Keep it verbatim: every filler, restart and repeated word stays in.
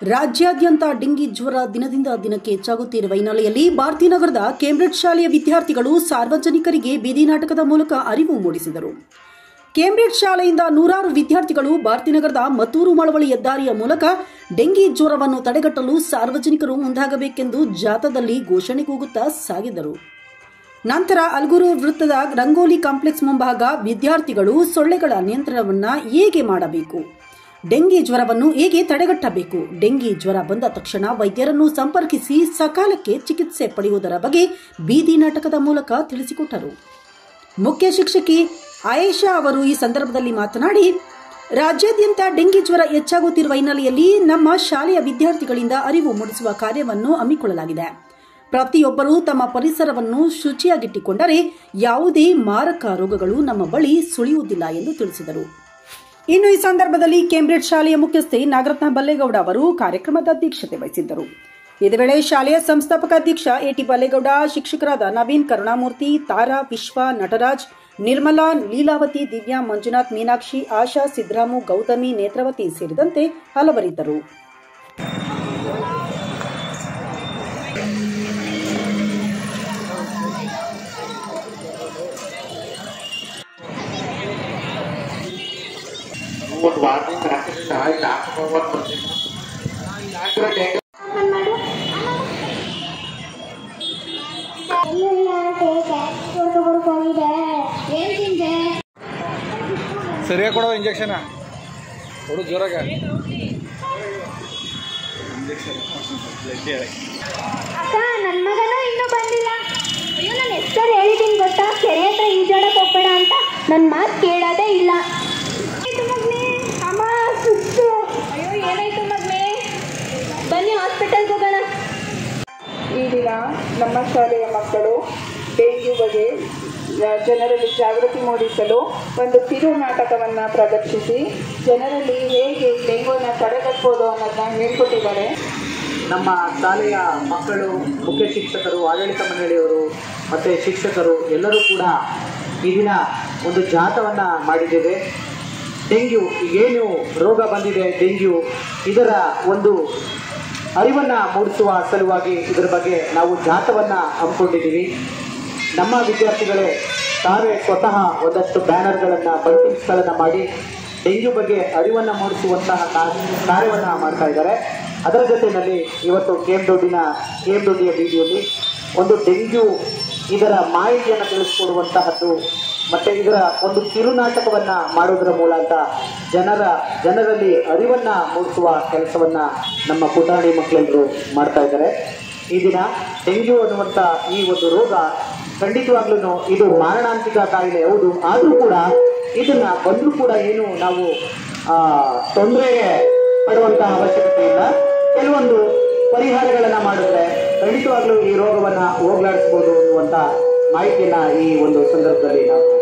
ರಾಜ್ಯಾದ್ಯಂತ ಡೆಂಗಿ ಜ್ವರ ದಿನದಿಂದ ದಿನಕ್ಕೆ ಹೆಚ್ಚಾಗುತ್ತಿರುವ ಹಿನ್ನೆಲೆಯಲ್ಲಿ ಭಾರತೀನಗರದ ಕೇಂಬ್ರಿಡ್ಜ್ ಶಾಲೆಯ ವಿದ್ಯಾರ್ಥಿಗಳು ಸಾರ್ವಜನಿಕರಿಗೆ ಬೀದಿ ನಾಟಕದ ಮೂಲಕ ಅರಿವು ಮೂಡಿಸಿದರು. ಕೇಂಬ್ರಿಡ್ಜ್ ಶಾಲೆಯಿಂದ ನೂರಾರು ವಿದ್ಯಾರ್ಥಿಗಳು ಭಾರತೀನಗರದ ಮತ್ತೂರು ಮಳವಳ್ಳಿ ಹೆದ್ದಾರಿಯ ಮೂಲಕ ಡೆಂಗಿ ಜ್ವರವನ್ನು ತಡೆಗಟ್ಟಲು ಸಾರ್ವಜನಿಕರು ಮುಂದಾಗಬೇಕೆಂದು ಜಾಥಾದಲ್ಲಿ ಘೋಷಣೆ ಕೂಗುತ್ತಾ ಸಾಗಿದರು. ನಂತರ ಅಲ್ಗೂರು ವೃತ್ತದ ರಂಗೋಲಿ ಕಾಂಪ್ಲೆಕ್ಸ್ ಮುಂಭಾಗ ವಿದ್ಯಾರ್ಥಿಗಳು ಸೊಳ್ಳೆಗಳ ನಿಯಂತ್ರಣವನ್ನು ಹೇಗೆ ಮಾಡಬೇಕು, ಡೆಂಗಿ ಜ್ವರವನ್ನು ಹೇಗೆ ತಡೆಗಟ್ಟಬೇಕು, ಡೆಂಗಿ ಜ್ವರ ಬಂದ ತಕ್ಷಣ ವೈದ್ಯರನ್ನು ಸಂಪರ್ಕಿಸಿ ಸಕಾಲಕ್ಕೆ ಚಿಕಿತ್ಸೆ ಪಡೆಯುವುದರ ಬಗ್ಗೆ ಬೀದಿ ನಾಟಕದ ಮೂಲಕ ತಿಳಿಸಿಕೊಟ್ಟರು. ಮುಖ್ಯ ಶಿಕ್ಷಕಿ ಆಯೇಷಾ ಅವರು ಈ ಸಂದರ್ಭದಲ್ಲಿ ಮಾತನಾಡಿ, ರಾಜ್ಯಾದ್ಯಂತ ಡೆಂಗಿ ಜ್ವರ ಹೆಚ್ಚಾಗುತ್ತಿರುವ ಹಿನ್ನೆಲೆಯಲ್ಲಿ ನಮ್ಮ ಶಾಲೆಯ ವಿದ್ಯಾರ್ಥಿಗಳಿಂದ ಅರಿವು ಮೂಡಿಸುವ ಕಾರ್ಯವನ್ನು ಹಮ್ಮಿಕೊಳ್ಳಲಾಗಿದೆ. ಪ್ರತಿಯೊಬ್ಬರೂ ತಮ್ಮ ಪರಿಸರವನ್ನು ಶುಚಿಯಾಗಿಟ್ಟುಕೊಂಡರೆ ಯಾವುದೇ ಮಾರಕ ರೋಗಗಳು ನಮ್ಮ ಬಳಿ ಸುಳಿಯುವುದಿಲ್ಲ ಎಂದು ತಿಳಿಸಿದರು. ಇನ್ನು ಈ ಸಂದರ್ಭದಲ್ಲಿ ಕೇಂಬ್ರಿಡ್ಜ್ ಶಾಲೆಯ ಮುಖ್ಯಸ್ಥೆ ನಾಗರತ್ನ ಬಲ್ಲೇಗೌಡ ಅವರು ಕಾರ್ಯಕ್ರಮದ ಅಧ್ಯಕ್ಷತೆ ವಹಿಸಿದ್ದರು. ಇದೇ ವೇಳೆ ಶಾಲೆಯ ಸಂಸ್ಥಾಪಕ ಅಧ್ಯಕ್ಷ ಎಟಿ ಬಲ್ಲೇಗೌಡ, ಶಿಕ್ಷಕರಾದ ನವೀನ್, ಕರುಣಾಮೂರ್ತಿ, ತಾರಾ, ವಿಶ್ವ, ನಟರಾಜ್, ನಿರ್ಮಲಾ, ಲೀಲಾವತಿ, ದಿವ್ಯಾ, ಮಂಜುನಾಥ್, ಮೀನಾಕ್ಷಿ, ಆಶಾ, ಸಿದ್ದರಾಮು, ಗೌತಮಿ, ನೇತ್ರಾವತಿ ಸೇರಿದಂತೆ ಹಲವರಿದ್ದರು. ಒಂದು ವಾರದಿಂದ ರಾತ್ರಿಯಿಂದ ಇಲ್ಲಿ ಹಾಕೊಂಡು ಬರ್ತೀನಿ. ಸರಿಯಾಗಿ ಕೊಡೋ ಇಂಜೆಕ್ಷನ್ ಕೊಡು ಜೋರಾಗ ಅಕ್ಕ, ನನ್ನ ಮಗನೂ ಇನ್ನೂ ಬಂದಿಲ್ಲ. ಅಯ್ಯೋ, ನಾನು ಹೆಸರು ಹೇಳಿದ್ದೀನಿ ಗೊತ್ತಾ, ಕೆರೆ ಹತ್ರ ಈಜಾಡಕ್ಕೆ ಹೋಗ್ಬೇಡ ಅಂತ. ನನ್ನ ಮಾತು ಕೇಳೋದೇ ಇಲ್ಲ. ಅಮ್ಮ ಸುಸ್ತು. ಅಯ್ಯೋ, ಏನಾಯ್ತು ಮಗನೇ? ಬನ್ನಿ ಹಾಸ್ಪಿಟಲ್ಗೆ ಹೋಗೋಣ. ಈ ದಿನ ನಮ್ಮ ಶಾಲೆಯ ಮಕ್ಕಳು ಡೆಂಗ್ಯೂ ಬಗ್ಗೆ ಜನರಲ್ಲಿ ಜಾಗೃತಿ ಮೂಡಿಸಲು ಒಂದು ಕಿರು ನಾಟಕವನ್ನು ಪ್ರದರ್ಶಿಸಿ ಜನರಲ್ಲಿ ಹೇಗೆ ಡೆಂಗ್ಯೂನ ತಡೆಗಟ್ಟಬಹುದು ಅನ್ನೋದನ್ನ ಹೇಳ್ಕೊಟ್ಟಿದ್ದಾರೆ. ನಮ್ಮ ಶಾಲೆಯ ಮಕ್ಕಳು, ಮುಖ್ಯ ಶಿಕ್ಷಕರು, ಆಡಳಿತ ಮಂಡಳಿಯವರು ಮತ್ತು ಶಿಕ್ಷಕರು ಎಲ್ಲರೂ ಕೂಡ ಈ ದಿನ ಒಂದು ಜಾಥಾವನ್ನು ಮಾಡಿದ್ದೇವೆ. ಡೆಂಗ್ಯೂ ಏನು ರೋಗ ಬಂದಿದೆ, ಡೆಂಗ್ಯೂ ಇದರ ಒಂದು ಅರಿವನ್ನು ಮೂಡಿಸುವ ಸಲುವಾಗಿ ಇದರ ಬಗ್ಗೆ ನಾವು ಜಾಥಾವನ್ನು ಹಮ್ಮಿಕೊಂಡಿದ್ದೀವಿ. ನಮ್ಮ ವಿದ್ಯಾರ್ಥಿಗಳೇ ತಾವೇ ಸ್ವತಃ ಒಂದಷ್ಟು ಬ್ಯಾನರ್ಗಳನ್ನು, ಬಂಟಿಂಗ್ಸ್ಗಳನ್ನು ಮಾಡಿ ಡೆಂಗ್ಯೂ ಬಗ್ಗೆ ಅರಿವನ್ನು ಮೂಡಿಸುವಂತಹ ಕಾರ್ಯವನ್ನು ಮಾಡ್ತಾ ಇದ್ದಾರೆ. ಅದರ ಜೊತೆಯಲ್ಲಿ ಇವತ್ತು ಕೇಮ್ದೊಡ್ಡಿನ ಕೇಮ್ದೊಡ್ಡಿಯ ಬೀದಿಯಲ್ಲಿ ಒಂದು ಡೆಂಗ್ಯೂ ಇದರ ಮಾಹಿತಿಯನ್ನು ತಿಳಿಸ್ಕೊಡುವಂತಹದ್ದು ಮತ್ತು ಇದರ ಒಂದು ಕಿರುನಾಟಕವನ್ನು ಮಾಡೋದರ ಮೂಲಕ ಜನರ ಜನರಲ್ಲಿ ಅರಿವನ್ನು ಮೂಡಿಸುವ ಕೆಲಸವನ್ನು ನಮ್ಮ ಪುಟಾಣಿ ಮಕ್ಕಳೆಲ್ಲರೂ ಮಾಡ್ತಾ ಇದ್ದಾರೆ. ಈ ದಿನ ಡೆಂಗ್ಯೂ ಅನ್ನುವಂಥ ಈ ಒಂದು ರೋಗ ಖಂಡಿತವಾಗ್ಲೂ ಇದು ಮಾರಣಾಂತಿಕ ಕಾಯಿಲೆ ಹೌದು. ಆದರೂ ಕೂಡ ಇದನ್ನು ಬಂದರೂ ಕೂಡ ಏನು ನಾವು ತೊಂದರೆಗೆ ಪಡುವಂತಹ ಅವಶ್ಯಕತೆ ಇಲ್ಲ. ಕೆಲವೊಂದು ಪರಿಹಾರಗಳನ್ನು ಮಾಡಿದ್ರೆ ಖಂಡಿತವಾಗ್ಲೂ ಈ ರೋಗವನ್ನು ಹೋಗಲಾಡಿಸ್ಬೋದು ಅನ್ನುವಂಥ ಮಾಹಿತಿಯನ್ನು ಈ ಒಂದು ಸಂದರ್ಭದಲ್ಲಿ ನಾವು